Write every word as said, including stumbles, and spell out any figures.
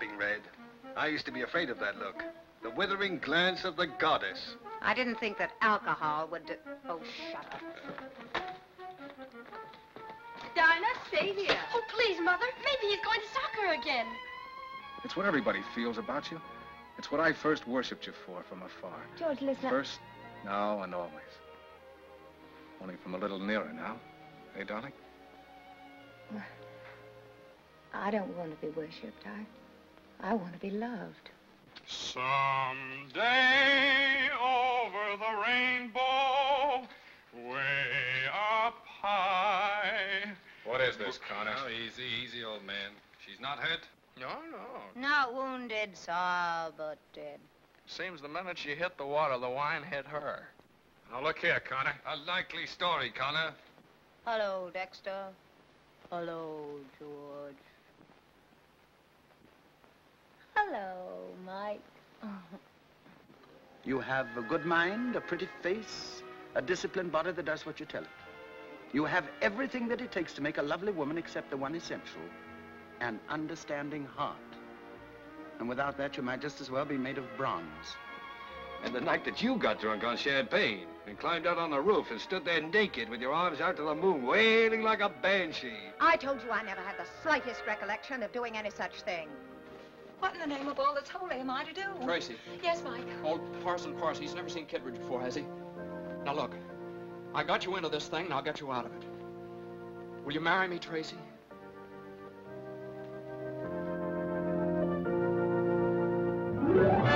worshipping red. I used to be afraid of that look. The withering glance of the goddess. I didn't think that alcohol would do... Oh, shut up. Dinah, stay here. Oh, please, Mother. Maybe he's going to soccer again. It's what everybody feels about you. It's what I first worshipped you for from afar. George, listen. First, now, and always. Only from a little nearer now. Hey, darling? I don't want to be worshipped. I, I want to be loved. Someday over the rainbow, way up high. What is this, Connor? Oh, easy, easy, old man. She's not hurt? No, no. Not wounded, all but dead. Seems the minute she hit the water, the wine hit her. Now, look here, Connor. A likely story, Connor. Hello, Dexter. Hello, George. Hello, Mike. You have a good mind, a pretty face, a disciplined body that does what you tell it. You have everything that it takes to make a lovely woman except the one essential, an understanding heart. And without that, you might just as well be made of bronze. And the night that you got drunk on champagne and climbed out on the roof and stood there naked with your arms out to the moon, wailing like a banshee. I told you I never had the slightest recollection of doing any such thing. What in the name of all that's holy am I to do? Tracy. Yes, Mike. Old Parson Parson, he's never seen Kittredge before, has he? Now, look. I got you into this thing, and I'll get you out of it. Will you marry me, Tracy? Yeah.